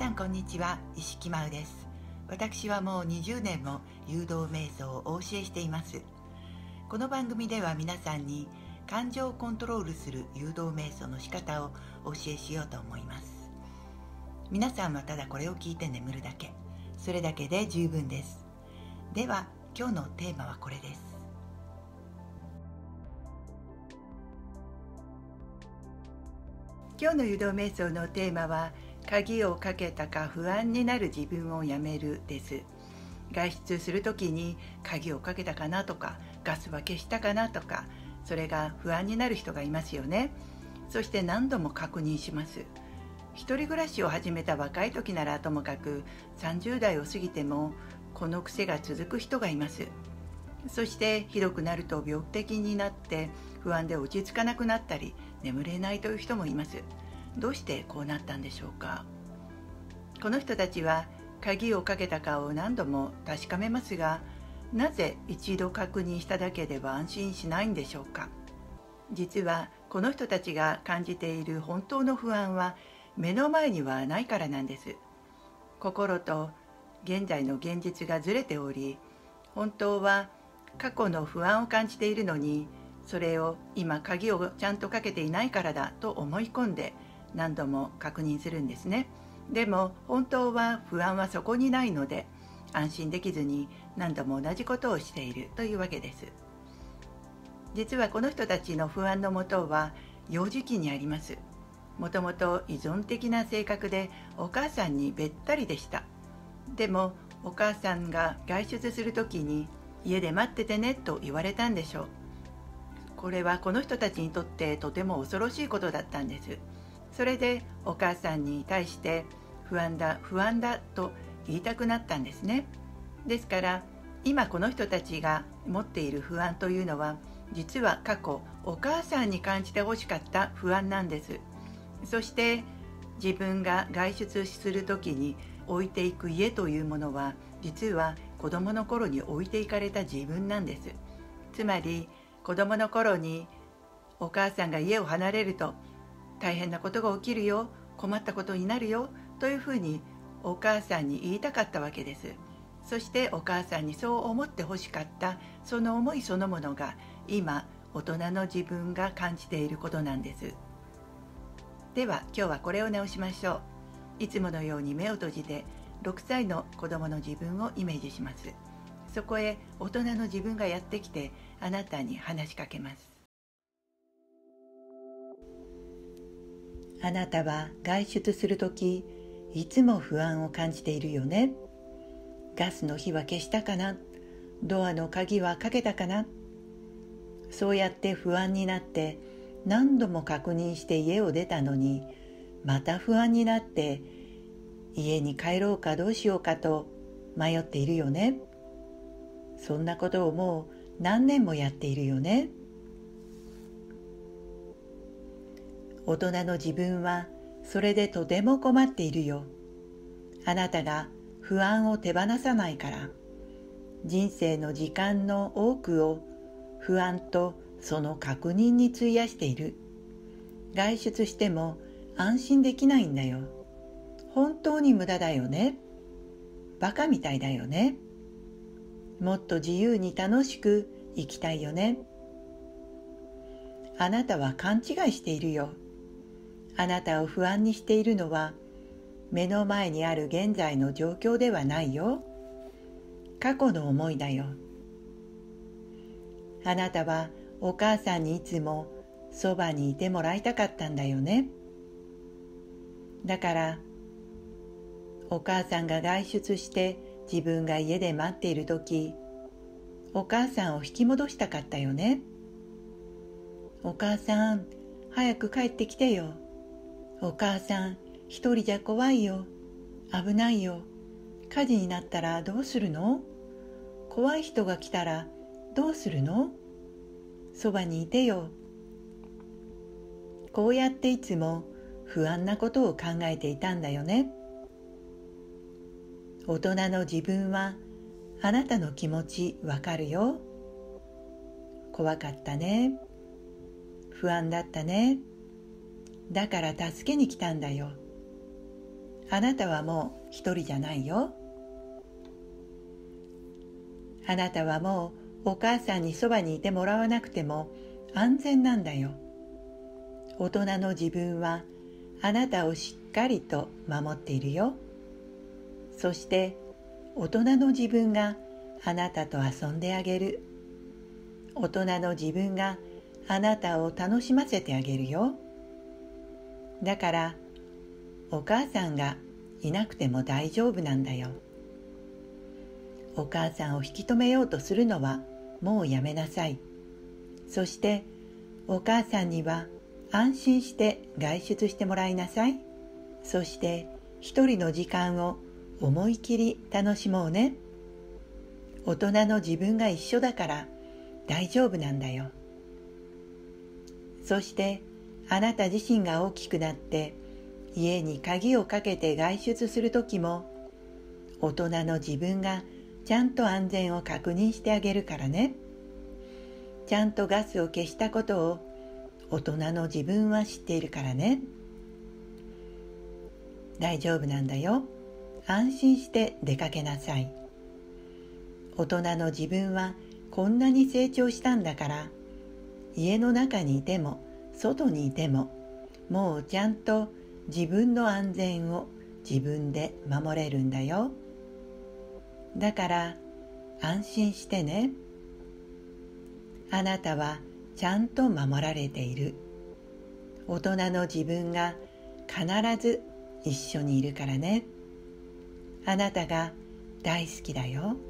んこんにちは、石木真央です。私はもう20年も誘導瞑想をお教えしています。この番組では皆さんに感情をコントロールする誘導瞑想の仕方をお教えしようと思います。皆さんはただこれを聞いて眠るだけ、それだけで十分です。では今日のテーマはこれです。今日の誘導瞑想のテーマは、鍵をかけたか不安になる自分をやめるです。外出するときに鍵をかけたかなとか、ガスは消したかなとか、それが不安になる人がいますよね。そして何度も確認します。一人暮らしを始めた若い時ならともかく、30代を過ぎてもこの癖が続く人がいます。そしてひどくなると病的になって不安で落ち着かなくなったり、眠れないという人もいます。どうしてこうなったんでしょうか。この人たちは鍵をかけたかを何度も確かめますが、なぜ一度確認しただけでは安心しないんでしょうか。実はこの人たちが感じている本当の不安は目の前にはないからなんです。心と現在の現実がずれており、本当は過去の不安を感じているのに、それを今鍵をちゃんとかけていないからだと思い込んで何度も確認するんですね。でも本当は不安はそこにないので、安心できずに何度も同じことをしているというわけです。実はこの人たちの不安のもとは幼児期にあります。もともと依存的な性格でお母さんにべったりでした。でもお母さんが外出するときに家で待っててねと言われたんでしょう。これはこの人たちにとってとても恐ろしいことだったんです。それでお母さんに対して不安だ不安だと言いたくなったんですね。ですから今この人たちが持っている不安というのは、実は過去お母さんに感じてほしかった不安なんです。そして自分が外出するときに置いていく家というものは、実は子供の頃に置いていかれた自分なんです。つまり子供の頃にお母さんが家を離れると大変なことが起きるよ、困ったことになるよというふうにお母さんに言いたかったわけです。そしてお母さんにそう思ってほしかったその思いそのものが、今大人の自分が感じていることなんです。では今日はこれを直しましょう。いつものように目を閉じて6歳の子供の自分をイメージします。そこへ大人の自分がやってきて、あなたに話しかけます。あなたは外出するとき、いつも不安を感じているよね。ガスの火は消したかな、ドアの鍵はかけたかな。そうやって不安になって何度も確認して家を出たのに、また不安になって家に帰ろうかどうしようかと迷っているよね。そんなことをもう何年もやっているよね。大人の自分はそれでとても困っているよ。あなたが不安を手放さないから、人生の時間の多くを不安とその確認に費やしている。外出しても安心できないんだよ。本当に無駄だよね。バカみたいだよね。もっと自由に楽しく生きたいよね。あなたは勘違いしているよ。あなたを不安にしているのは、目の前にある現在の状況ではないよ。過去の思いだよ。あなたはお母さんにいつもそばにいてもらいたかったんだよね。だからお母さんが外出して自分が家で待っているとき、お母さんを引き戻したかったよね。お母さん、早く帰ってきてよ。お母さん、一人じゃ怖いよ。危ないよ。火事になったらどうするの？怖い人が来たらどうするの？そばにいてよ。こうやっていつも不安なことを考えていたんだよね。大人の自分はあなたの気持ちわかるよ。怖かったね。不安だったね。だから助けに来たんだよ。 あなたはもう一人じゃないよ。あなたはもうお母さんにそばにいてもらわなくても安全なんだよ。大人の自分はあなたをしっかりと守っているよ。そして大人の自分があなたと遊んであげる。大人の自分があなたを楽しませてあげるよ。だからお母さんがいなくても大丈夫なんだよ。お母さんを引き止めようとするのはもうやめなさい。そしてお母さんには安心して外出してもらいなさい。そして一人の時間を思い切り楽しもうね。大人の自分が一緒だから大丈夫なんだよ。そしてあなた自身が大きくなって家に鍵をかけて外出するときも、大人の自分がちゃんと安全を確認してあげるからね。ちゃんとガスを消したことを大人の自分は知っているからね。大丈夫なんだよ。安心して出かけなさい。大人の自分はこんなに成長したんだから、家の中にいても外にいてももうちゃんと自分の安全を自分で守れるんだよ。だから安心してね。あなたはちゃんと守られている。大人の自分が必ず一緒にいるからね。あなたが大好きだよ。